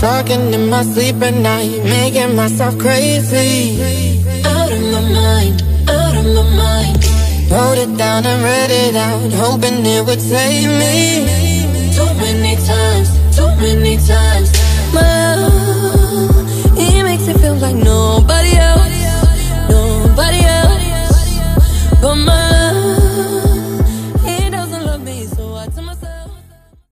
Talking in my sleep at night, making myself crazy. Out of my mind, out of my mind. Wrote it down and read it out, hoping it would save me.